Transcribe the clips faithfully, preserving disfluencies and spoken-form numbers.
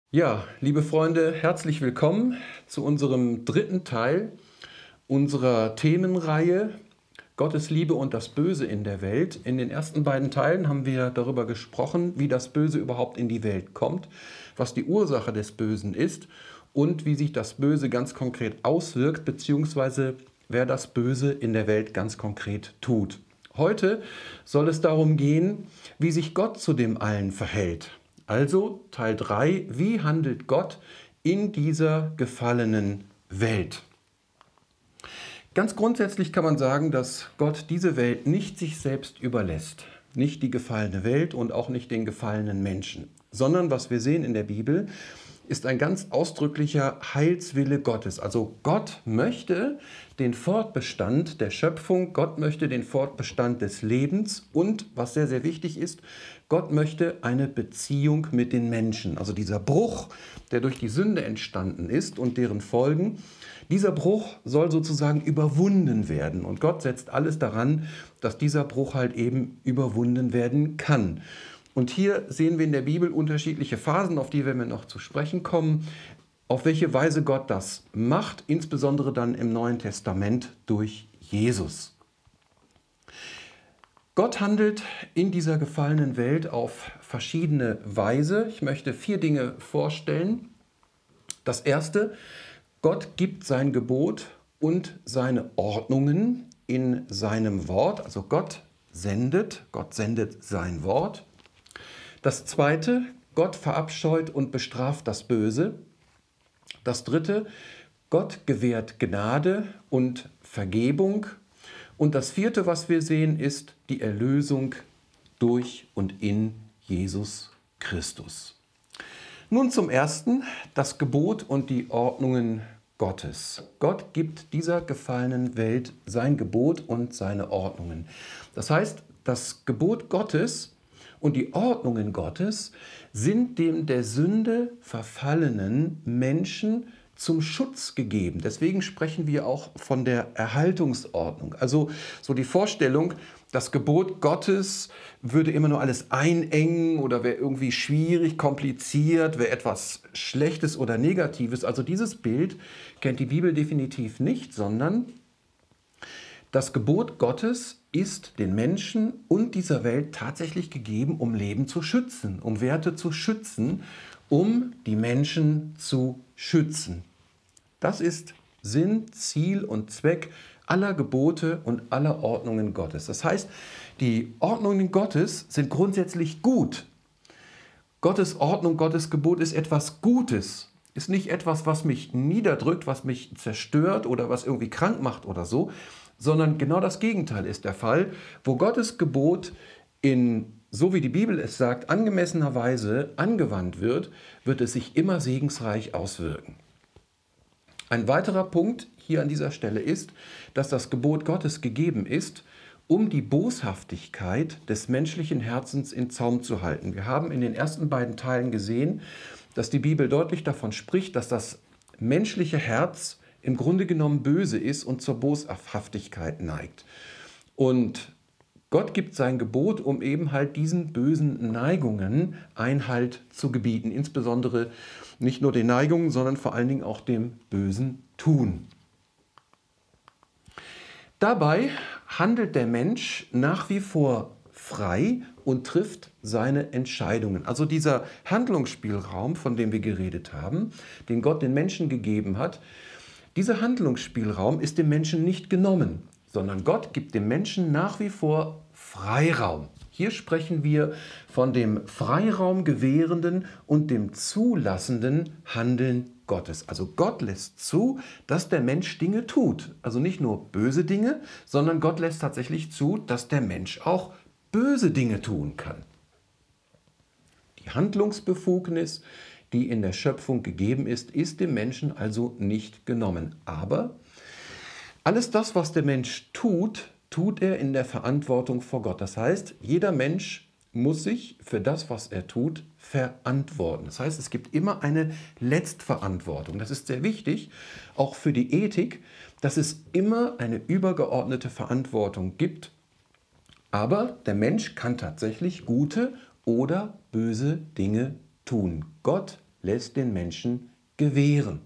Ja, liebe Freunde, herzlich willkommen zu unserem dritten Teil unserer Themenreihe Gottes Liebe und das Böse in der Welt. In den ersten beiden Teilen haben wir darüber gesprochen, wie das Böse überhaupt in die Welt kommt, was die Ursache des Bösen ist und wie sich das Böse ganz konkret auswirkt, beziehungsweise wer das Böse in der Welt ganz konkret tut. Heute soll es darum gehen, wie sich Gott zu dem allen verhält. Also Teil drei, wie handelt Gott in dieser gefallenen Welt? Ganz grundsätzlich kann man sagen, dass Gott diese Welt nicht sich selbst überlässt, nicht die gefallene Welt und auch nicht den gefallenen Menschen, sondern was wir sehen in der Bibel, ist ein ganz ausdrücklicher Heilswille Gottes. Also Gott möchte den Fortbestand der Schöpfung, Gott möchte den Fortbestand des Lebens und, was sehr, sehr wichtig ist, Gott möchte eine Beziehung mit den Menschen. Also dieser Bruch, der durch die Sünde entstanden ist und deren Folgen, dieser Bruch soll sozusagen überwunden werden. Und Gott setzt alles daran, dass dieser Bruch halt eben überwunden werden kann. Und hier sehen wir in der Bibel unterschiedliche Phasen, auf die werden wir noch zu sprechen kommen, auf welche Weise Gott das macht, insbesondere dann im Neuen Testament durch Jesus. Gott handelt in dieser gefallenen Welt auf verschiedene Weise. Ich möchte vier Dinge vorstellen. Das erste, Gott gibt sein Gebot und seine Ordnungen in seinem Wort. Also Gott sendet, Gott sendet sein Wort. Das zweite, Gott verabscheut und bestraft das Böse. Das dritte, Gott gewährt Gnade und Vergebung. Und das vierte, was wir sehen, ist die Erlösung durch und in Jesus Christus. Nun zum ersten, das Gebot und die Ordnungen Gottes. Gott gibt dieser gefallenen Welt sein Gebot und seine Ordnungen. Das heißt, das Gebot Gottes und die Ordnungen Gottes sind dem der Sünde verfallenen Menschen zum Schutz gegeben. Deswegen sprechen wir auch von der Erhaltungsordnung. Also so die Vorstellung, das Gebot Gottes würde immer nur alles einengen oder wäre irgendwie schwierig, kompliziert, wäre etwas Schlechtes oder Negatives. Also dieses Bild kennt die Bibel definitiv nicht, sondern das Gebot Gottes ist den Menschen und dieser Welt tatsächlich gegeben, um Leben zu schützen, um Werte zu schützen, um die Menschen zu schützen. Das ist Sinn, Ziel und Zweck aller Gebote und aller Ordnungen Gottes. Das heißt, die Ordnungen Gottes sind grundsätzlich gut. Gottes Ordnung, Gottes Gebot ist etwas Gutes, ist nicht etwas, was mich niederdrückt, was mich zerstört oder was irgendwie krank macht oder so, sondern genau das Gegenteil ist der Fall, wo Gottes Gebot in, so wie die Bibel es sagt, angemessener Weise angewandt wird, wird es sich immer segensreich auswirken. Ein weiterer Punkt hier an dieser Stelle ist, dass das Gebot Gottes gegeben ist, um die Boshaftigkeit des menschlichen Herzens in Zaum zu halten. Wir haben in den ersten beiden Teilen gesehen, dass die Bibel deutlich davon spricht, dass das menschliche Herz im Grunde genommen böse ist und zur Boshaftigkeit neigt. Und Gott gibt sein Gebot, um eben halt diesen bösen Neigungen Einhalt zu gebieten. Insbesondere nicht nur den Neigungen, sondern vor allen Dingen auch dem bösen Tun. Dabei handelt der Mensch nach wie vor frei und trifft seine Entscheidungen. Also dieser Handlungsspielraum, von dem wir geredet haben, den Gott den Menschen gegeben hat, dieser Handlungsspielraum ist dem Menschen nicht genommen, sondern Gott gibt dem Menschen nach wie vor Freiraum. Hier sprechen wir von dem Freiraum gewährenden und dem zulassenden Handeln Gottes. Also Gott lässt zu, dass der Mensch Dinge tut. Also nicht nur böse Dinge, sondern Gott lässt tatsächlich zu, dass der Mensch auch böse Dinge tun kann. Die Handlungsbefugnis, die in der Schöpfung gegeben ist, ist dem Menschen also nicht genommen. Aber alles das, was der Mensch tut, tut er in der Verantwortung vor Gott. Das heißt, jeder Mensch muss sich für das, was er tut, verantworten. Das heißt, es gibt immer eine Letztverantwortung. Das ist sehr wichtig, auch für die Ethik, dass es immer eine übergeordnete Verantwortung gibt. Aber der Mensch kann tatsächlich gute oder böse Dinge tun. Gott lässt den Menschen gewähren.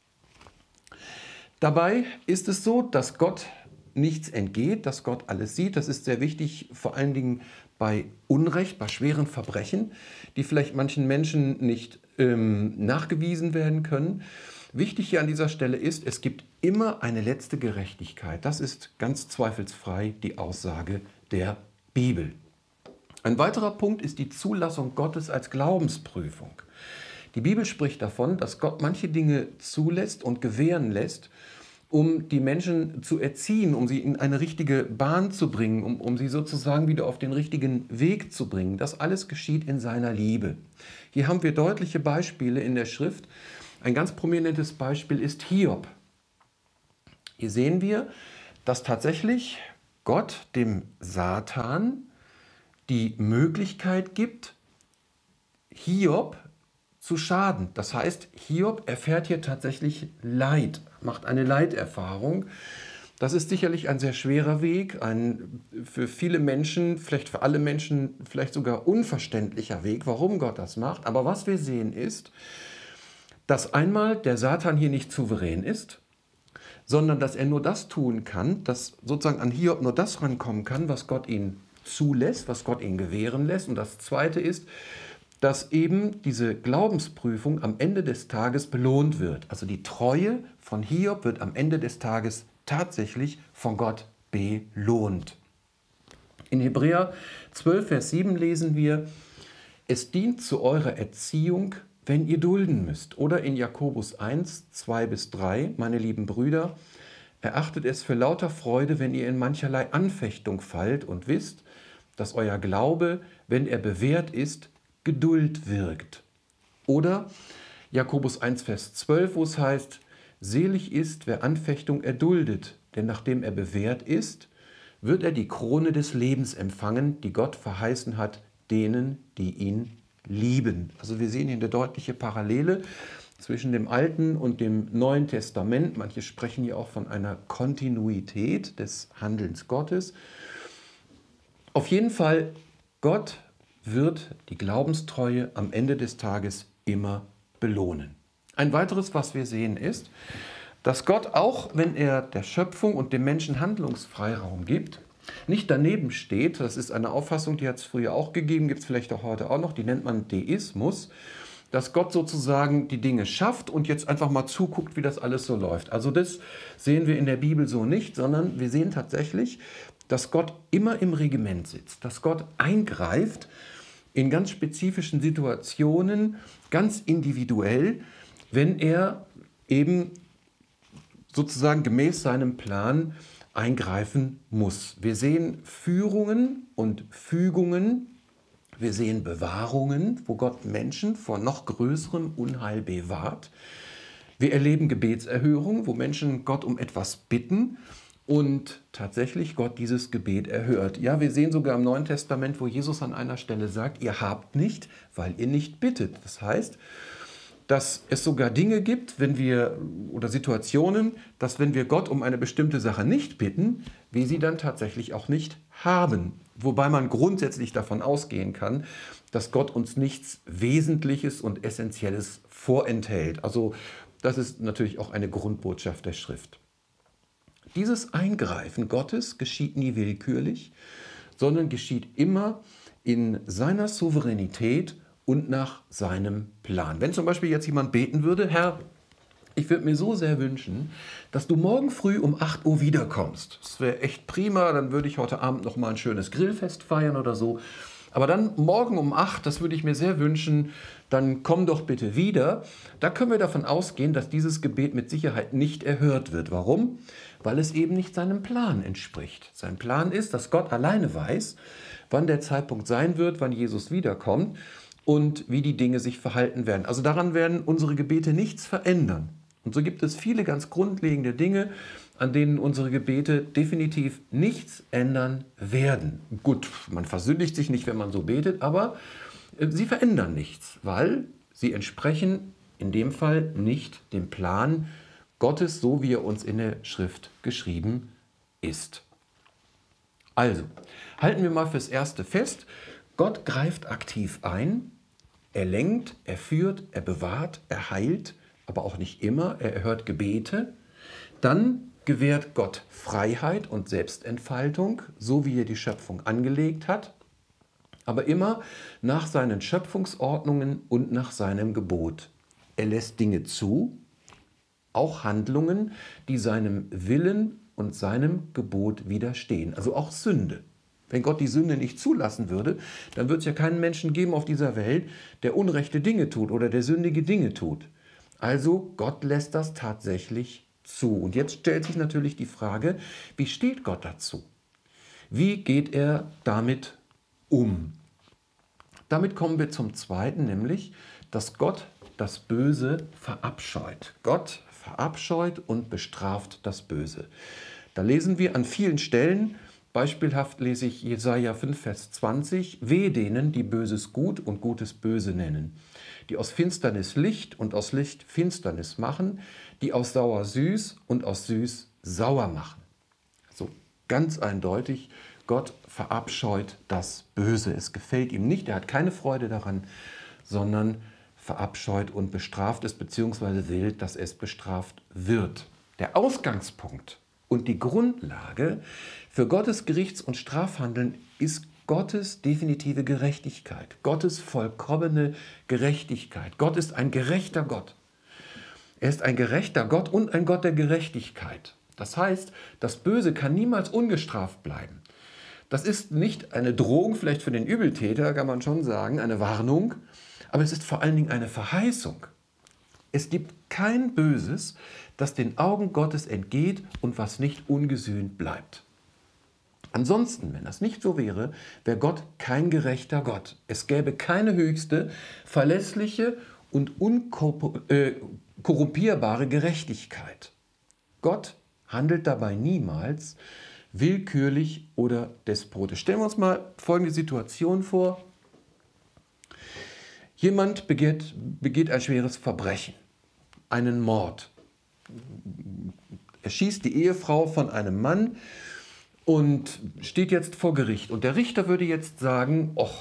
Dabei ist es so, dass Gott nichts entgeht, dass Gott alles sieht. Das ist sehr wichtig, vor allen Dingen bei Unrecht, bei schweren Verbrechen, die vielleicht manchen Menschen nicht ähm, nachgewiesen werden können. Wichtig hier an dieser Stelle ist, es gibt immer eine letzte Gerechtigkeit. Das ist ganz zweifelsfrei die Aussage der Bibel. Ein weiterer Punkt ist die Zulassung Gottes als Glaubensprüfung. Die Bibel spricht davon, dass Gott manche Dinge zulässt und gewähren lässt, um die Menschen zu erziehen, um sie in eine richtige Bahn zu bringen, um, um sie sozusagen wieder auf den richtigen Weg zu bringen. Das alles geschieht in seiner Liebe. Hier haben wir deutliche Beispiele in der Schrift. Ein ganz prominentes Beispiel ist Hiob. Hier sehen wir, dass tatsächlich Gott dem Satan die Möglichkeit gibt, Hiob zu schaden. Das heißt, Hiob erfährt hier tatsächlich Leid, macht eine Leiterfahrung. Das ist sicherlich ein sehr schwerer Weg, ein für viele Menschen, vielleicht für alle Menschen, vielleicht sogar unverständlicher Weg, warum Gott das macht. Aber was wir sehen ist, dass einmal der Satan hier nicht souverän ist, sondern dass er nur das tun kann, dass sozusagen an Hiob nur das rankommen kann, was Gott ihn zulässt, was Gott ihn gewähren lässt. Und das Zweite ist, dass eben diese Glaubensprüfung am Ende des Tages belohnt wird. Also die Treue von Hiob wird am Ende des Tages tatsächlich von Gott belohnt. In Hebräer zwölf, Vers sieben lesen wir, es dient zu eurer Erziehung, wenn ihr dulden müsst. Oder in Jakobus eins, zwei bis drei, meine lieben Brüder, erachtet es für lauter Freude, wenn ihr in mancherlei Anfechtung fallt und wisst, dass euer Glaube, wenn er bewährt ist, Geduld wirkt. Oder Jakobus eins, Vers zwölf, wo es heißt, selig ist, wer Anfechtung erduldet, denn nachdem er bewährt ist, wird er die Krone des Lebens empfangen, die Gott verheißen hat, denen, die ihn lieben. Also wir sehen hier eine deutliche Parallele zwischen dem Alten und dem Neuen Testament. Manche sprechen hier auch von einer Kontinuität des Handelns Gottes. Auf jeden Fall, Gott wird die Glaubenstreue am Ende des Tages immer belohnen. Ein weiteres, was wir sehen, ist, dass Gott, auch wenn er der Schöpfung und dem Menschen Handlungsfreiraum gibt, nicht daneben steht. Das ist eine Auffassung, die hat es früher auch gegeben, gibt es vielleicht auch heute auch noch, die nennt man Deismus, dass Gott sozusagen die Dinge schafft und jetzt einfach mal zuguckt, wie das alles so läuft. Also das sehen wir in der Bibel so nicht, sondern wir sehen tatsächlich, dass Gott immer im Regiment sitzt, dass Gott eingreift in ganz spezifischen Situationen, ganz individuell, wenn er eben sozusagen gemäß seinem Plan eingreifen muss. Wir sehen Führungen und Fügungen, wir sehen Bewahrungen, wo Gott Menschen vor noch größerem Unheil bewahrt. Wir erleben Gebetserhörungen, wo Menschen Gott um etwas bitten und tatsächlich Gott dieses Gebet erhört. Ja, wir sehen sogar im Neuen Testament, wo Jesus an einer Stelle sagt, ihr habt nicht, weil ihr nicht bittet. Das heißt, dass es sogar Dinge gibt, wenn wir, oder Situationen, dass wenn wir Gott um eine bestimmte Sache nicht bitten, wir sie dann tatsächlich auch nicht haben. Wobei man grundsätzlich davon ausgehen kann, dass Gott uns nichts Wesentliches und Essentielles vorenthält. Also das ist natürlich auch eine Grundbotschaft der Schrift. Dieses Eingreifen Gottes geschieht nie willkürlich, sondern geschieht immer in seiner Souveränität und nach seinem Plan. Wenn zum Beispiel jetzt jemand beten würde, Herr, ich würde mir so sehr wünschen, dass du morgen früh um acht Uhr wiederkommst. Das wäre echt prima, dann würde ich heute Abend noch mal ein schönes Grillfest feiern oder so. Aber dann morgen um acht, das würde ich mir sehr wünschen, dann komm doch bitte wieder. Da können wir davon ausgehen, dass dieses Gebet mit Sicherheit nicht erhört wird. Warum? Weil es eben nicht seinem Plan entspricht. Sein Plan ist, dass Gott alleine weiß, wann der Zeitpunkt sein wird, wann Jesus wiederkommt und wie die Dinge sich verhalten werden. Also daran werden unsere Gebete nichts verändern. Und so gibt es viele ganz grundlegende Dinge, an denen unsere Gebete definitiv nichts ändern werden. Gut, man versündigt sich nicht, wenn man so betet, aber sie verändern nichts, weil sie entsprechen in dem Fall nicht dem Plan Gottes, so wie er uns in der Schrift geschrieben ist. Also, halten wir mal fürs Erste fest, Gott greift aktiv ein. Er lenkt, er führt, er bewahrt, er heilt, aber auch nicht immer. Er erhört Gebete. Dann gewährt Gott Freiheit und Selbstentfaltung, so wie er die Schöpfung angelegt hat, aber immer nach seinen Schöpfungsordnungen und nach seinem Gebot. Er lässt Dinge zu, auch Handlungen, die seinem Willen und seinem Gebot widerstehen, also auch Sünde. Wenn Gott die Sünde nicht zulassen würde, dann würde es ja keinen Menschen geben auf dieser Welt, der unrechte Dinge tut oder der sündige Dinge tut. Also Gott lässt das tatsächlich zu. Und jetzt stellt sich natürlich die Frage, wie steht Gott dazu? Wie geht er damit um? Damit kommen wir zum Zweiten, nämlich, dass Gott das Böse verabscheut. Gott verabscheut und bestraft das Böse. Da lesen wir an vielen Stellen, beispielhaft lese ich Jesaja fünf, Vers zwanzig, wehe denen, die Böses gut und Gutes böse nennen, die aus Finsternis Licht und aus Licht Finsternis machen, die aus sauer süß und aus süß sauer machen. So ganz eindeutig, Gott verabscheut das Böse. Es gefällt ihm nicht, er hat keine Freude daran, sondern verabscheut und bestraft es, beziehungsweise will, dass es bestraft wird. Der Ausgangspunkt und die Grundlage für Gottes Gerichts- und Strafhandeln ist Gottes definitive Gerechtigkeit, Gottes vollkommene Gerechtigkeit. Gott ist ein gerechter Gott. Er ist ein gerechter Gott und ein Gott der Gerechtigkeit. Das heißt, das Böse kann niemals ungestraft bleiben. Das ist nicht eine Drohung, vielleicht für den Übeltäter, kann man schon sagen, eine Warnung, aber es ist vor allen Dingen eine Verheißung. Es gibt kein Böses, das den Augen Gottes entgeht und was nicht ungesühnt bleibt. Ansonsten, wenn das nicht so wäre, wäre Gott kein gerechter Gott. Es gäbe keine höchste, verlässliche und unkorrumpierbare Gerechtigkeit. Gott handelt dabei niemals willkürlich oder despotisch. Stellen wir uns mal folgende Situation vor. Jemand begeht, begeht ein schweres Verbrechen, einen Mord. Er schießt die Ehefrau von einem Mann und steht jetzt vor Gericht. Und der Richter würde jetzt sagen, och,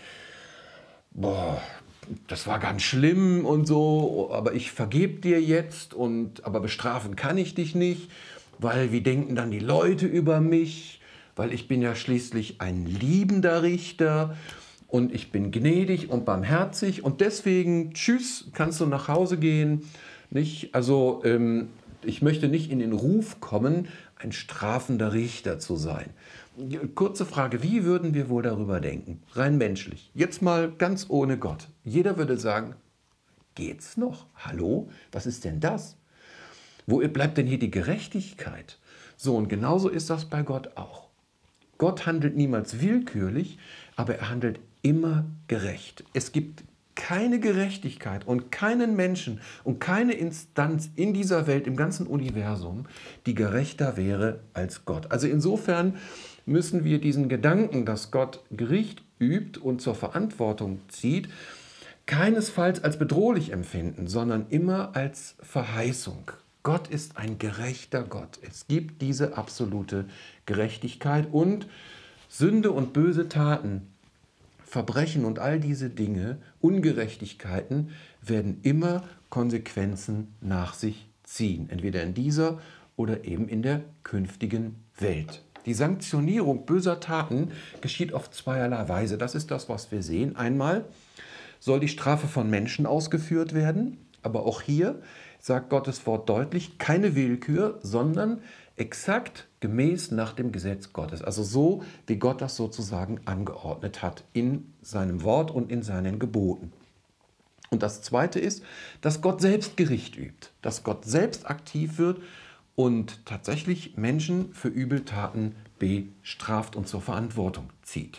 boah, das war ganz schlimm und so, aber ich vergebe dir jetzt, und, aber bestrafen kann ich dich nicht, weil wie denken dann die Leute über mich, weil ich bin ja schließlich ein liebender Richter. Und ich bin gnädig und barmherzig und deswegen, tschüss, kannst du nach Hause gehen. Nicht? Also ähm, ich möchte nicht in den Ruf kommen, ein strafender Richter zu sein. Kurze Frage, wie würden wir wohl darüber denken? Rein menschlich. Jetzt mal ganz ohne Gott. Jeder würde sagen, geht's noch? Hallo? Was ist denn das? Wo bleibt denn hier die Gerechtigkeit? So, und genauso ist das bei Gott auch. Gott handelt niemals willkürlich, aber er handelt immer gerecht. Es gibt keine Gerechtigkeit und keinen Menschen und keine Instanz in dieser Welt, im ganzen Universum, die gerechter wäre als Gott. Also insofern müssen wir diesen Gedanken, dass Gott Gericht übt und zur Verantwortung zieht, keinesfalls als bedrohlich empfinden, sondern immer als Verheißung. Gott ist ein gerechter Gott. Es gibt diese absolute Gerechtigkeit und Sünde und böse Taten, Verbrechen und all diese Dinge, Ungerechtigkeiten, werden immer Konsequenzen nach sich ziehen. Entweder in dieser oder eben in der künftigen Welt. Die Sanktionierung böser Taten geschieht auf zweierlei Weise. Das ist das, was wir sehen. Einmal soll die Strafe von Menschen ausgeführt werden, aber auch hier sagt Gottes Wort deutlich, keine Willkür, sondern exakt gemäß nach dem Gesetz Gottes. Also so, wie Gott das sozusagen angeordnet hat in seinem Wort und in seinen Geboten. Und das Zweite ist, dass Gott selbst Gericht übt, dass Gott selbst aktiv wird und tatsächlich Menschen für Übeltaten bestraft und zur Verantwortung zieht.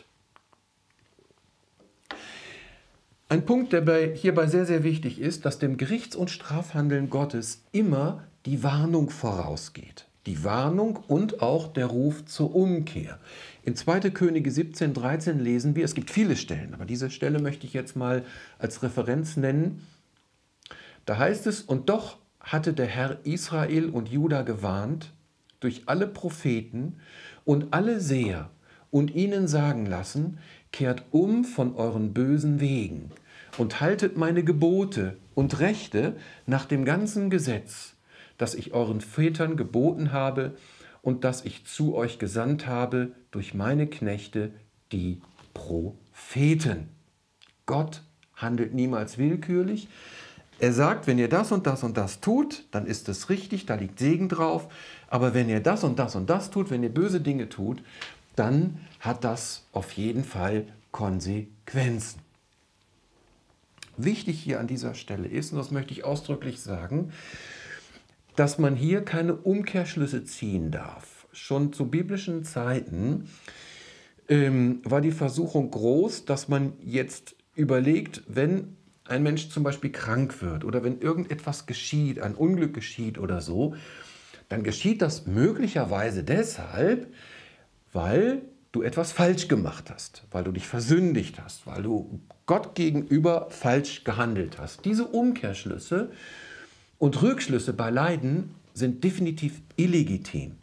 Ein Punkt, der bei, hierbei sehr, sehr wichtig ist, dass dem Gerichts- und Strafhandeln Gottes immer die Warnung vorausgeht. Die Warnung und auch der Ruf zur Umkehr. In zweiter Könige siebzehn, dreizehn lesen wir, es gibt viele Stellen, aber diese Stelle möchte ich jetzt mal als Referenz nennen. Da heißt es, und doch hatte der Herr Israel und Juda gewarnt durch alle Propheten und alle Seher und ihnen sagen lassen, kehrt um von euren bösen Wegen und haltet meine Gebote und Rechte nach dem ganzen Gesetz, das ich euren Vätern geboten habe und das ich zu euch gesandt habe durch meine Knechte, die Propheten. Gott handelt niemals willkürlich. Er sagt, wenn ihr das und das und das tut, dann ist es richtig, da liegt Segen drauf. Aber wenn ihr das und das und das tut, wenn ihr böse Dinge tut, dann hat das auf jeden Fall Konsequenzen. Wichtig hier an dieser Stelle ist, und das möchte ich ausdrücklich sagen, dass man hier keine Umkehrschlüsse ziehen darf. Schon zu biblischen Zeiten ähm, war die Versuchung groß, dass man jetzt überlegt, wenn ein Mensch zum Beispiel krank wird oder wenn irgendetwas geschieht, ein Unglück geschieht oder so, dann geschieht das möglicherweise deshalb, weil du etwas falsch gemacht hast, weil du dich versündigt hast, weil du Gott gegenüber falsch gehandelt hast. Diese Umkehrschlüsse und Rückschlüsse bei Leiden sind definitiv illegitim.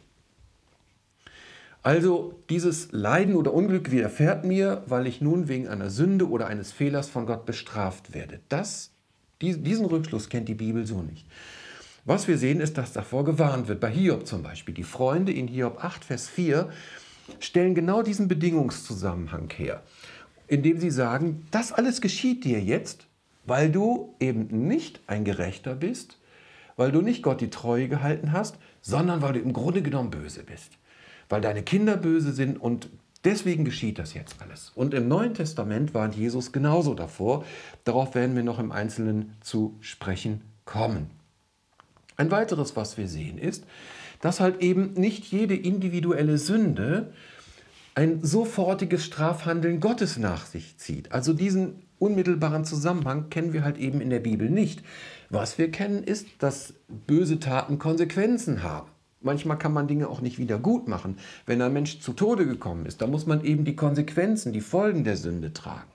Also dieses Leiden oder Unglück widerfährt mir, weil ich nun wegen einer Sünde oder eines Fehlers von Gott bestraft werde. Das, diesen Rückschluss kennt die Bibel so nicht. Was wir sehen, ist, dass davor gewarnt wird. Bei Hiob zum Beispiel. Die Freunde in Hiob acht, Vers vier stellen genau diesen Bedingungszusammenhang her, indem sie sagen, das alles geschieht dir jetzt, weil du eben nicht ein Gerechter bist, weil du nicht Gott die Treue gehalten hast, sondern weil du im Grunde genommen böse bist. Weil deine Kinder böse sind und deswegen geschieht das jetzt alles. Und im Neuen Testament warnt Jesus genauso davor. Darauf werden wir noch im Einzelnen zu sprechen kommen. Ein weiteres, was wir sehen, ist, dass halt eben nicht jede individuelle Sünde ein sofortiges Strafhandeln Gottes nach sich zieht. Also diesen unmittelbaren Zusammenhang kennen wir halt eben in der Bibel nicht. Was wir kennen, ist, dass böse Taten Konsequenzen haben. Manchmal kann man Dinge auch nicht wieder gut machen. Wenn ein Mensch zu Tode gekommen ist, dann muss man eben die Konsequenzen, die Folgen der Sünde tragen.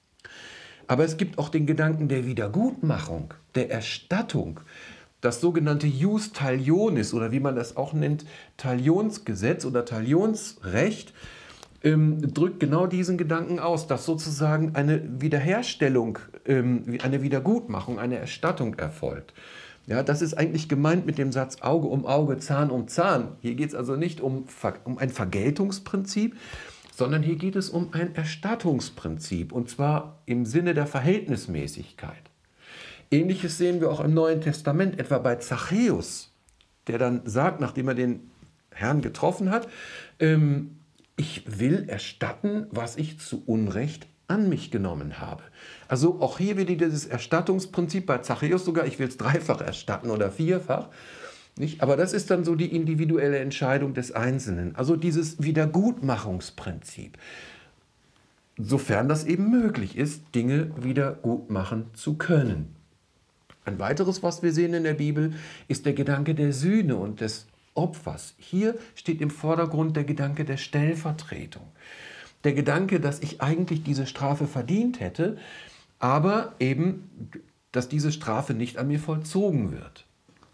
Aber es gibt auch den Gedanken der Wiedergutmachung, der Erstattung. Das sogenannte Jus Talionis oder wie man das auch nennt, Talionsgesetz oder Talionsrecht, ähm, drückt genau diesen Gedanken aus, dass sozusagen eine Wiederherstellung, ähm, eine Wiedergutmachung, eine Erstattung erfolgt. Ja, das ist eigentlich gemeint mit dem Satz Auge um Auge, Zahn um Zahn. Hier geht es also nicht um, um ein Vergeltungsprinzip, sondern hier geht es um ein Erstattungsprinzip und zwar im Sinne der Verhältnismäßigkeit. Ähnliches sehen wir auch im Neuen Testament, etwa bei Zachäus, der dann sagt, nachdem er den Herrn getroffen hat, ähm, ich will erstatten, was ich zu Unrecht an mich genommen habe. Also auch hier wieder dieses Erstattungsprinzip, bei Zachäus sogar, ich will es dreifach erstatten oder vierfach. Nicht? Aber das ist dann so die individuelle Entscheidung des Einzelnen. Also dieses Wiedergutmachungsprinzip. Sofern das eben möglich ist, Dinge wieder gut machen zu können. Ein weiteres, was wir sehen in der Bibel, ist der Gedanke der Sühne und des Opfers. Hier steht im Vordergrund der Gedanke der Stellvertretung. Der Gedanke, dass ich eigentlich diese Strafe verdient hätte, aber eben, dass diese Strafe nicht an mir vollzogen wird.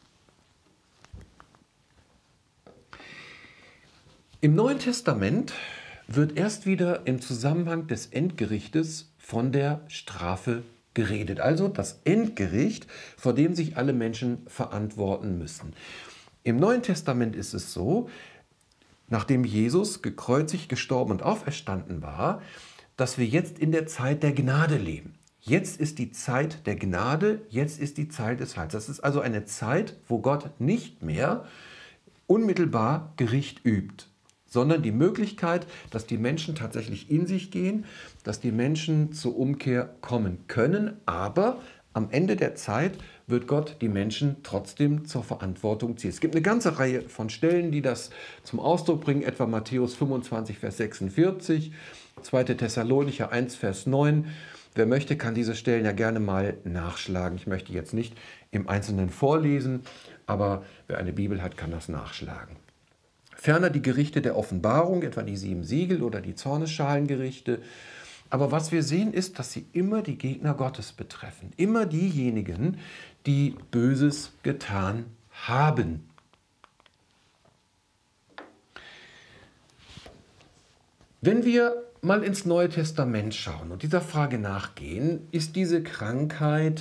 Im Neuen Testament wird erst wieder im Zusammenhang des Endgerichtes von der Strafe geredet. Also das Endgericht, vor dem sich alle Menschen verantworten müssen. Im Neuen Testament ist es so, nachdem Jesus gekreuzigt, gestorben und auferstanden war, dass wir jetzt in der Zeit der Gnade leben. Jetzt ist die Zeit der Gnade, jetzt ist die Zeit des Heils. Das ist also eine Zeit, wo Gott nicht mehr unmittelbar Gericht übt, sondern die Möglichkeit, dass die Menschen tatsächlich in sich gehen, dass die Menschen zur Umkehr kommen können, aber am Ende der Zeit wird Gott die Menschen trotzdem zur Verantwortung ziehen. Es gibt eine ganze Reihe von Stellen, die das zum Ausdruck bringen, etwa Matthäus fünfundzwanzig, Vers sechsundvierzig, zweiter Thessalonicher eins, Vers neun. Wer möchte, kann diese Stellen ja gerne mal nachschlagen. Ich möchte jetzt nicht im Einzelnen vorlesen, aber wer eine Bibel hat, kann das nachschlagen. Ferner die Gerichte der Offenbarung, etwa die sieben Siegel oder die Zornesschalengerichte. Aber was wir sehen, ist, dass sie immer die Gegner Gottes betreffen. Immer diejenigen, die Böses getan haben. Wenn wir mal ins Neue Testament schauen und dieser Frage nachgehen, ist diese Krankheit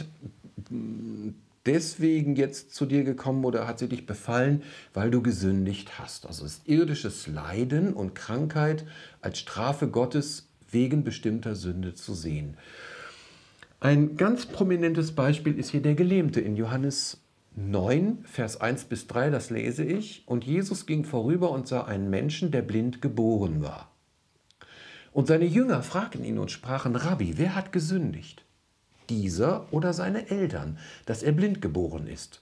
deswegen jetzt zu dir gekommen oder hat sie dich befallen, weil du gesündigt hast? Also ist irdisches Leiden und Krankheit als Strafe Gottes wegen bestimmter Sünde zu sehen. Ein ganz prominentes Beispiel ist hier der Gelähmte in Johannes neun, Vers eins bis drei, das lese ich. Und Jesus ging vorüber und sah einen Menschen, der blind geboren war. Und seine Jünger fragten ihn und sprachen, Rabbi, wer hat gesündigt? Dieser oder seine Eltern, dass er blind geboren ist?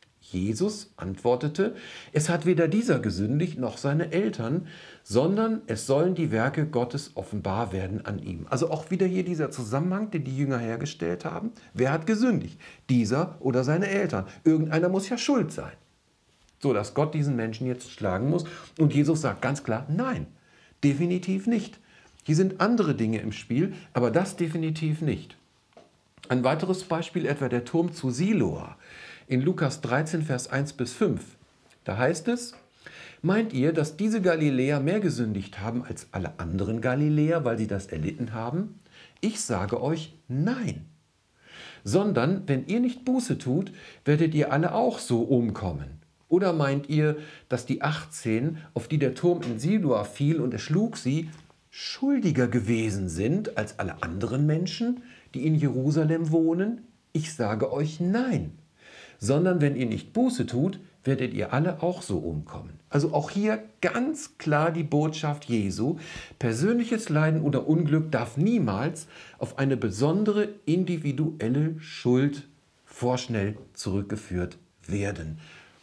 Jesus antwortete, es hat weder dieser gesündigt noch seine Eltern, sondern es sollen die Werke Gottes offenbar werden an ihm. Also auch wieder hier dieser Zusammenhang, den die Jünger hergestellt haben. Wer hat gesündigt? Dieser oder seine Eltern? Irgendeiner muss ja schuld sein. So, dass Gott diesen Menschen jetzt schlagen muss. Und Jesus sagt ganz klar, nein, definitiv nicht. Hier sind andere Dinge im Spiel, aber das definitiv nicht. Ein weiteres Beispiel etwa der Turm zu Siloa in Lukas dreizehn, Vers eins bis fünf. Da heißt es, meint ihr, dass diese Galiläer mehr gesündigt haben als alle anderen Galiläer, weil sie das erlitten haben? Ich sage euch, nein. Sondern, wenn ihr nicht Buße tut, werdet ihr alle auch so umkommen. Oder meint ihr, dass die achtzehn, auf die der Turm in Siloa fiel und erschlug sie, schuldiger gewesen sind als alle anderen Menschen, die in Jerusalem wohnen? Ich sage euch nein. Sondern wenn ihr nicht Buße tut, werdet ihr alle auch so umkommen. Also auch hier ganz klar die Botschaft Jesu. Persönliches Leiden oder Unglück darf niemals auf eine besondere individuelle Schuld vorschnell zurückgeführt werden.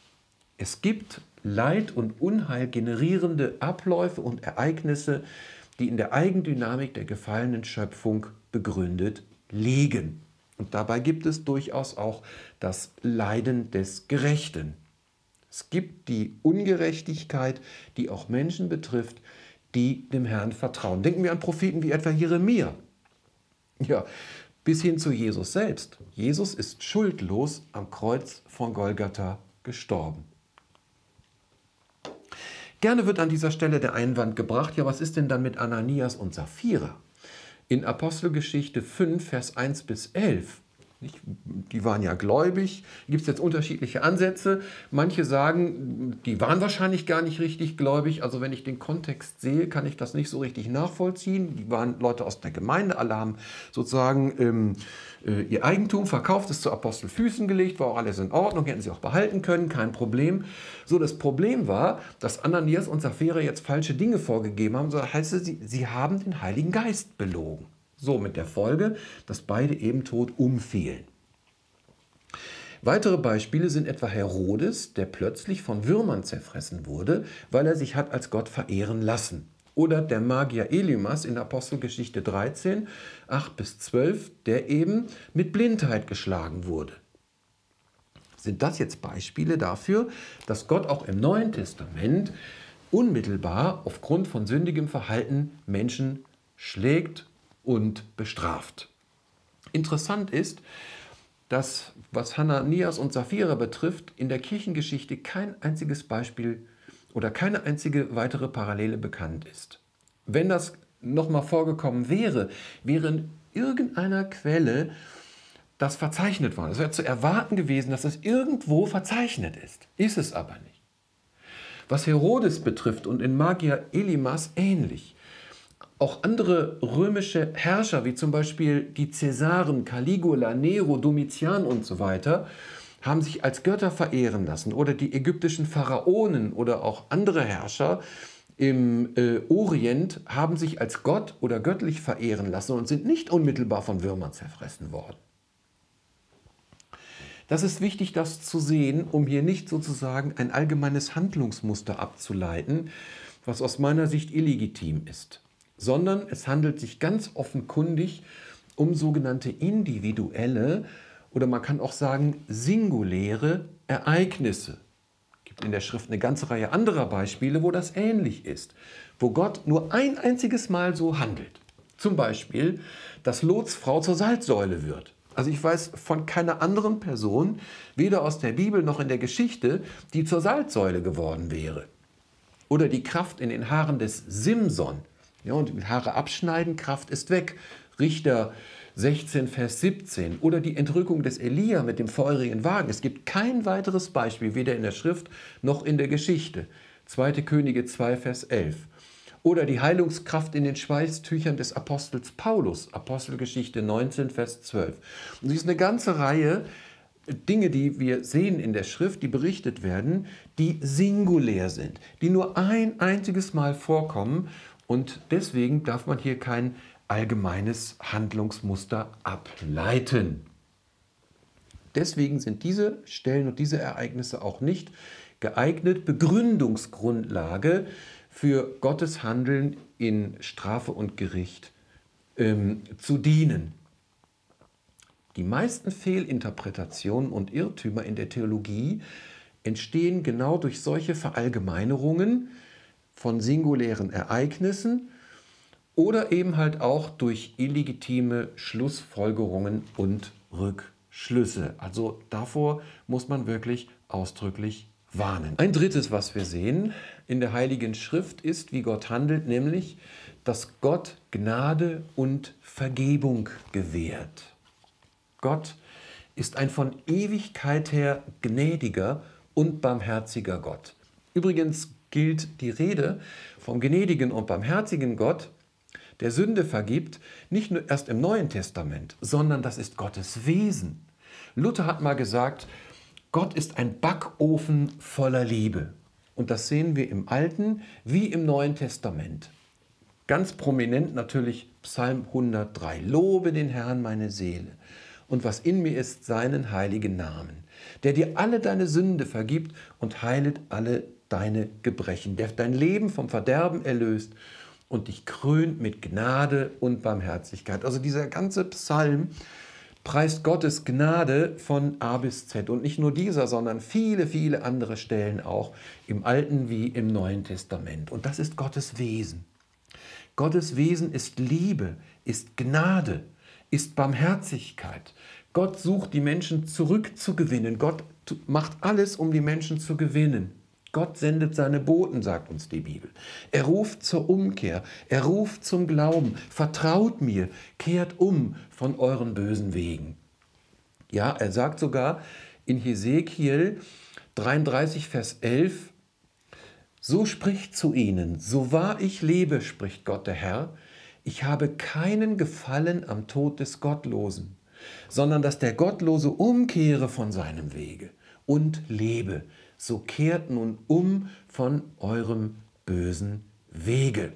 Es gibt Leid und Unheil generierende Abläufe und Ereignisse, die in der Eigendynamik der gefallenen Schöpfung begründet liegen. Und dabei gibt es durchaus auch das Leiden des Gerechten. Es gibt die Ungerechtigkeit, die auch Menschen betrifft, die dem Herrn vertrauen. Denken wir an Propheten wie etwa Jeremia. Ja, bis hin zu Jesus selbst. Jesus ist schuldlos am Kreuz von Golgatha gestorben. Gerne wird an dieser Stelle der Einwand gebracht, ja, was ist denn dann mit Ananias und Sapphira? In Apostelgeschichte fünf, Vers eins bis elf, nicht? Die waren ja gläubig, gibt es jetzt unterschiedliche Ansätze. Manche sagen, die waren wahrscheinlich gar nicht richtig gläubig. Also wenn ich den Kontext sehe, kann ich das nicht so richtig nachvollziehen. Die waren Leute aus der Gemeinde, alle haben sozusagen ähm, äh, ihr Eigentum verkauft, es zu Apostelfüßen gelegt, war auch alles in Ordnung, hätten sie auch behalten können, kein Problem. So, das Problem war, dass Ananias und Sapphira jetzt falsche Dinge vorgegeben haben. So heißt es, sie, sie haben den Heiligen Geist belogen. So, mit der Folge, dass beide eben tot umfielen. Weitere Beispiele sind etwa Herodes, der plötzlich von Würmern zerfressen wurde, weil er sich hat als Gott verehren lassen. Oder der Magier Elymas in Apostelgeschichte dreizehn, acht bis zwölf, der eben mit Blindheit geschlagen wurde. Sind das jetzt Beispiele dafür, dass Gott auch im Neuen Testament unmittelbar aufgrund von sündigem Verhalten Menschen schlägt und bestraft? Interessant ist, dass, was Hananias und Sapphira betrifft, in der Kirchengeschichte kein einziges Beispiel oder keine einzige weitere Parallele bekannt ist. Wenn das nochmal vorgekommen wäre, wäre in irgendeiner Quelle das verzeichnet worden. Es wäre zu erwarten gewesen, dass es irgendwo verzeichnet ist. Ist es aber nicht. Was Herodes betrifft und in Magier Elymas ähnlich. Auch andere römische Herrscher, wie zum Beispiel die Cäsaren, Caligula, Nero, Domitian und so weiter, haben sich als Götter verehren lassen. Oder die ägyptischen Pharaonen oder auch andere Herrscher im äh, Orient haben sich als Gott oder göttlich verehren lassen und sind nicht unmittelbar von Würmern zerfressen worden. Das ist wichtig, das zu sehen, um hier nicht sozusagen ein allgemeines Handlungsmuster abzuleiten, was aus meiner Sicht illegitim ist, sondern es handelt sich ganz offenkundig um sogenannte individuelle oder man kann auch sagen singuläre Ereignisse. Es gibt in der Schrift eine ganze Reihe anderer Beispiele, wo das ähnlich ist, wo Gott nur ein einziges Mal so handelt. Zum Beispiel, dass Lots Frau zur Salzsäule wird. Also ich weiß von keiner anderen Person, weder aus der Bibel noch in der Geschichte, die zur Salzsäule geworden wäre. Oder die Kraft in den Haaren des Simson, Ja, und Haare abschneiden, Kraft ist weg. Richter sechzehn, Vers siebzehn. Oder die Entrückung des Elia mit dem feurigen Wagen. Es gibt kein weiteres Beispiel, weder in der Schrift noch in der Geschichte. zweite Könige zwei, Vers elf. Oder die Heilungskraft in den Schweißtüchern des Apostels Paulus. Apostelgeschichte neunzehn, Vers zwölf. Und es ist eine ganze Reihe Dinge, die wir sehen in der Schrift, die berichtet werden, die singulär sind, die nur ein einziges Mal vorkommen. Und deswegen darf man hier kein allgemeines Handlungsmuster ableiten. Deswegen sind diese Stellen und diese Ereignisse auch nicht geeignet, Begründungsgrundlage für Gottes Handeln in Strafe und Gericht ähm, zu dienen. Die meisten Fehlinterpretationen und Irrtümer in der Theologie entstehen genau durch solche Verallgemeinerungen von singulären Ereignissen oder eben halt auch durch illegitime Schlussfolgerungen und Rückschlüsse. Also davor muss man wirklich ausdrücklich warnen. Ein drittes, was wir sehen in der Heiligen Schrift, ist, wie Gott handelt, nämlich, dass Gott Gnade und Vergebung gewährt. Gott ist ein von Ewigkeit her gnädiger und barmherziger Gott. Übrigens gilt die Rede vom gnädigen und barmherzigen Gott, der Sünde vergibt, nicht nur erst im Neuen Testament, sondern das ist Gottes Wesen. Luther hat mal gesagt, Gott ist ein Backofen voller Liebe. Und das sehen wir im Alten wie im Neuen Testament. Ganz prominent natürlich Psalm hundertdrei. Lobe den Herrn, meine Seele, und was in mir ist, seinen heiligen Namen, der dir alle deine Sünde vergibt und heilet alle deine Gebrechen, der dein Leben vom Verderben erlöst und dich krönt mit Gnade und Barmherzigkeit. Also dieser ganze Psalm preist Gottes Gnade von A bis Z. Und nicht nur dieser, sondern viele, viele andere Stellen auch im Alten wie im Neuen Testament. Und das ist Gottes Wesen. Gottes Wesen ist Liebe, ist Gnade, ist Barmherzigkeit. Gott sucht die Menschen zurückzugewinnen. Gott macht alles, um die Menschen zu gewinnen. Gott sendet seine Boten, sagt uns die Bibel. Er ruft zur Umkehr, er ruft zum Glauben. Vertraut mir, kehrt um von euren bösen Wegen. Ja, er sagt sogar in Hesekiel dreiunddreißig, Vers elf, so spricht zu ihnen, so wahr ich lebe, spricht Gott der Herr, ich habe keinen Gefallen am Tod des Gottlosen, sondern dass der Gottlose umkehre von seinem Wege und lebe. So kehrt nun um von eurem bösen Wege.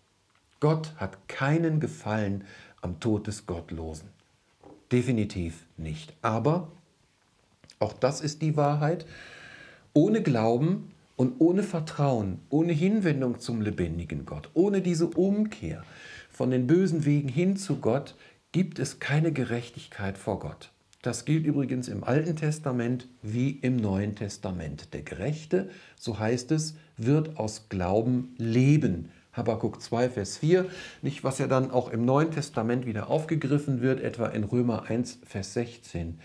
Gott hat keinen Gefallen am Tod des Gottlosen. Definitiv nicht. Aber, auch das ist die Wahrheit, ohne Glauben und ohne Vertrauen, ohne Hinwendung zum lebendigen Gott, ohne diese Umkehr von den bösen Wegen hin zu Gott, gibt es keine Gerechtigkeit vor Gott. Das gilt übrigens im Alten Testament wie im Neuen Testament. Der Gerechte, so heißt es, wird aus Glauben leben. Habakuk zwei, Vers vier, nicht was ja dann auch im Neuen Testament wieder aufgegriffen wird, etwa in Römer eins, Vers sechzehn.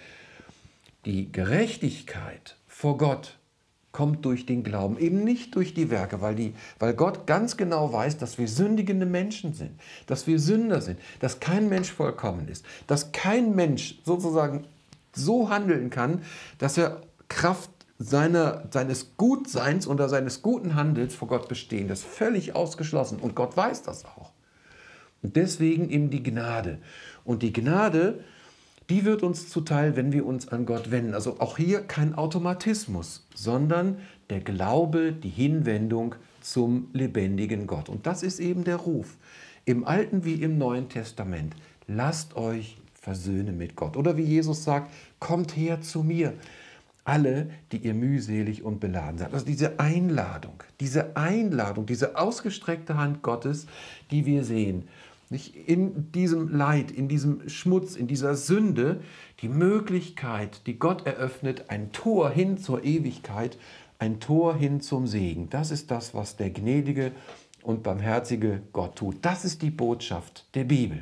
Die Gerechtigkeit vor Gott kommt durch den Glauben, eben nicht durch die Werke, weil, die, weil Gott ganz genau weiß, dass wir sündigende Menschen sind, dass wir Sünder sind, dass kein Mensch vollkommen ist, dass kein Mensch sozusagen so handeln kann, dass er Kraft seiner, seines Gutseins oder seines guten Handels vor Gott bestehen. Das ist völlig ausgeschlossen und Gott weiß das auch. Und deswegen eben die Gnade. Und die Gnade, die wird uns zuteil, wenn wir uns an Gott wenden. Also auch hier kein Automatismus, sondern der Glaube, die Hinwendung zum lebendigen Gott. Und das ist eben der Ruf, im Alten wie im Neuen Testament. Lasst euch versöhnen mit Gott. Oder wie Jesus sagt, kommt her zu mir, alle, die ihr mühselig und beladen seid. Also diese Einladung, diese Einladung, diese ausgestreckte Hand Gottes, die wir sehen, nicht in diesem Leid, in diesem Schmutz, in dieser Sünde, die Möglichkeit, die Gott eröffnet, ein Tor hin zur Ewigkeit, ein Tor hin zum Segen. Das ist das, was der gnädige und barmherzige Gott tut. Das ist die Botschaft der Bibel.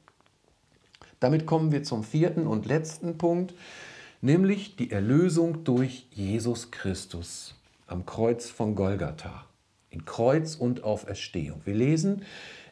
Damit kommen wir zum vierten und letzten Punkt, nämlich die Erlösung durch Jesus Christus am Kreuz von Golgatha, in Kreuz und Auferstehung. Wir lesen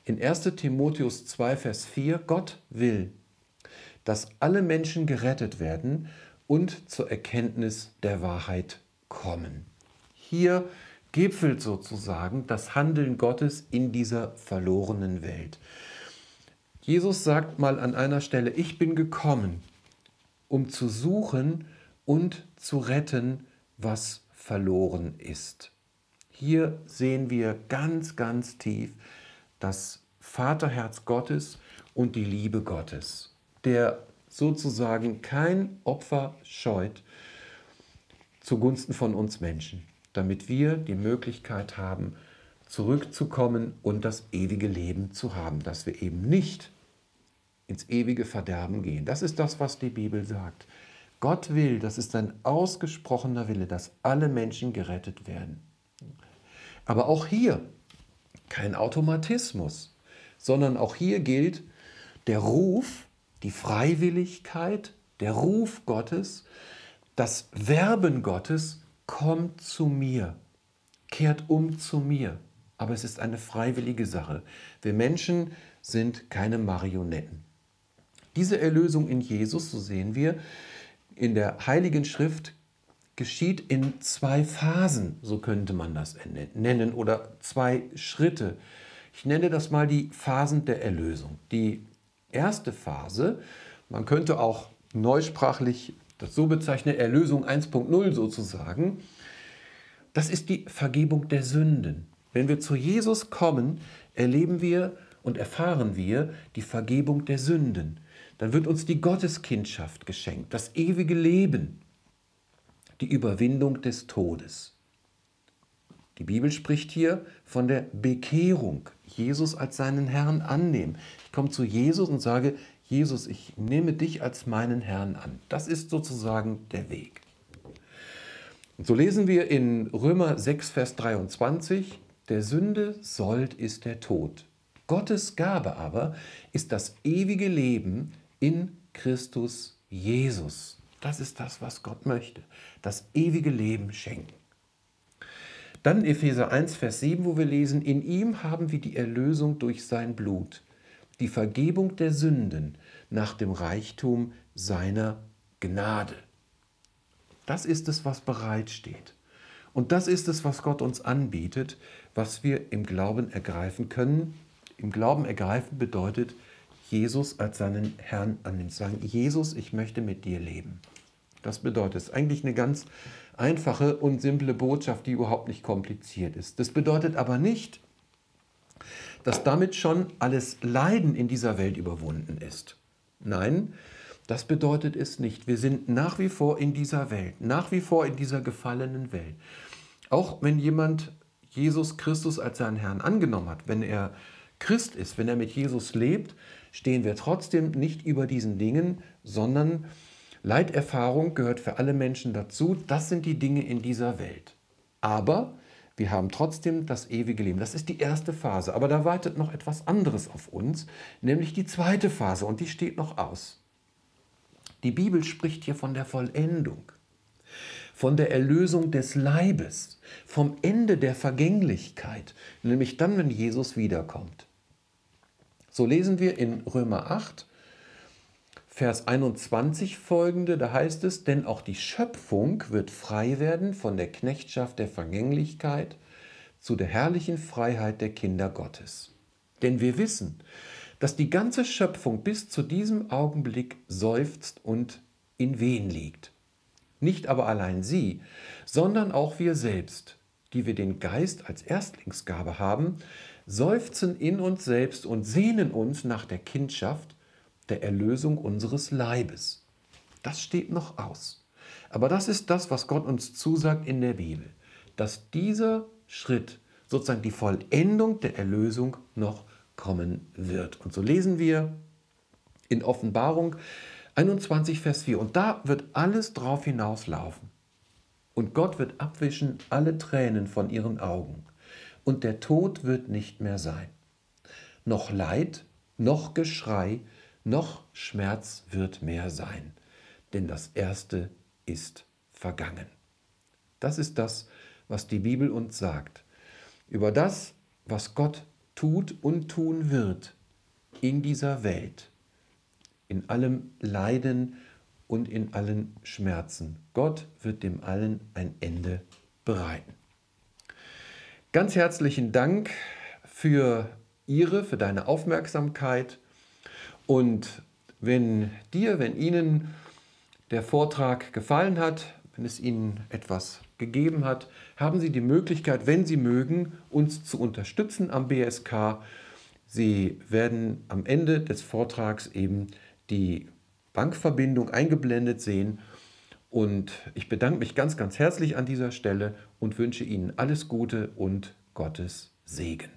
In erster Timotheus zwei, Vers vier, Gott will, dass alle Menschen gerettet werden und zur Erkenntnis der Wahrheit kommen. Hier gipfelt sozusagen das Handeln Gottes in dieser verlorenen Welt. Jesus sagt mal an einer Stelle, ich bin gekommen, um zu suchen und zu retten, was verloren ist. Hier sehen wir ganz, ganz tief das Vaterherz Gottes und die Liebe Gottes, der sozusagen kein Opfer scheut zugunsten von uns Menschen, damit wir die Möglichkeit haben, zurückzukommen und das ewige Leben zu haben, dass wir eben nicht ins ewige Verderben gehen. Das ist das, was die Bibel sagt. Gott will, das ist ein ausgesprochener Wille, dass alle Menschen gerettet werden. Aber auch hier kein Automatismus, sondern auch hier gilt der Ruf, die Freiwilligkeit, der Ruf Gottes, das Werben Gottes, kommt zu mir, kehrt um zu mir. Aber es ist eine freiwillige Sache. Wir Menschen sind keine Marionetten. Diese Erlösung in Jesus, so sehen wir, in der Heiligen Schrift geschieht in zwei Phasen, so könnte man das nennen, oder zwei Schritte. Ich nenne das mal die Phasen der Erlösung. Die erste Phase, man könnte auch neusprachlich das so bezeichnen, Erlösung eins Punkt null sozusagen, das ist die Vergebung der Sünden. Wenn wir zu Jesus kommen, erleben wir und erfahren wir die Vergebung der Sünden. Dann wird uns die Gotteskindschaft geschenkt, das ewige Leben, die Überwindung des Todes. Die Bibel spricht hier von der Bekehrung, Jesus als seinen Herrn annehmen. Ich komme zu Jesus und sage, Jesus, ich nehme dich als meinen Herrn an. Das ist sozusagen der Weg. Und so lesen wir in Römer sechs, Vers dreiundzwanzig, der Sünde Sold ist der Tod. Gottes Gabe aber ist das ewige Leben in Christus Jesus. Das ist das, was Gott möchte. Das ewige Leben schenken. Dann Epheser eins, Vers sieben, wo wir lesen, in ihm haben wir die Erlösung durch sein Blut, die Vergebung der Sünden nach dem Reichtum seiner Gnade. Das ist es, was bereitsteht. Und das ist es, was Gott uns anbietet, was wir im Glauben ergreifen können. Im Glauben ergreifen bedeutet, Jesus als seinen Herrn annehmen. Sagen, Jesus, ich möchte mit dir leben. Das bedeutet, es ist eigentlich eine ganz einfache und simple Botschaft, die überhaupt nicht kompliziert ist. Das bedeutet aber nicht, dass damit schon alles Leiden in dieser Welt überwunden ist. Nein, das bedeutet es nicht. Wir sind nach wie vor in dieser Welt, nach wie vor in dieser gefallenen Welt. Auch wenn jemand Jesus Christus als seinen Herrn angenommen hat, wenn er Christ ist, wenn er mit Jesus lebt, stehen wir trotzdem nicht über diesen Dingen, sondern Leiterfahrung gehört für alle Menschen dazu. Das sind die Dinge in dieser Welt. Aber wir haben trotzdem das ewige Leben. Das ist die erste Phase. Aber da wartet noch etwas anderes auf uns, nämlich die zweite Phase. Und die steht noch aus. Die Bibel spricht hier von der Vollendung, von der Erlösung des Leibes, vom Ende der Vergänglichkeit, nämlich dann, wenn Jesus wiederkommt. So lesen wir in Römer acht, Vers einundzwanzig folgende, da heißt es, denn auch die Schöpfung wird frei werden von der Knechtschaft der Vergänglichkeit zu der herrlichen Freiheit der Kinder Gottes. Denn wir wissen, dass die ganze Schöpfung bis zu diesem Augenblick seufzt und in Wehen liegt. Nicht aber allein sie, sondern auch wir selbst, die wir den Geist als Erstlingsgabe haben, seufzen in uns selbst und sehnen uns nach der Kindschaft, der Erlösung unseres Leibes. Das steht noch aus. Aber das ist das, was Gott uns zusagt in der Bibel, dass dieser Schritt, sozusagen die Vollendung der Erlösung, noch kommen wird. Und so lesen wir in Offenbarung einundzwanzig, Vers vier. Und da wird alles drauf hinauslaufen. Und Gott wird abwischen alle Tränen von ihren Augen. Und der Tod wird nicht mehr sein. Noch Leid, noch Geschrei, noch Schmerz wird mehr sein, denn das Erste ist vergangen. Das ist das, was die Bibel uns sagt. Über das, was Gott tut und tun wird in dieser Welt, in allem Leiden und in allen Schmerzen. Gott wird dem allen ein Ende bereiten. Ganz herzlichen Dank für Ihre, für deine Aufmerksamkeit. Und wenn dir, wenn Ihnen der Vortrag gefallen hat, wenn es Ihnen etwas gegeben hat, haben Sie die Möglichkeit, wenn Sie mögen, uns zu unterstützen am B S K. Sie werden am Ende des Vortrags eben die Bankverbindung eingeblendet sehen. Und ich bedanke mich ganz, ganz herzlich an dieser Stelle und wünsche Ihnen alles Gute und Gottes Segen.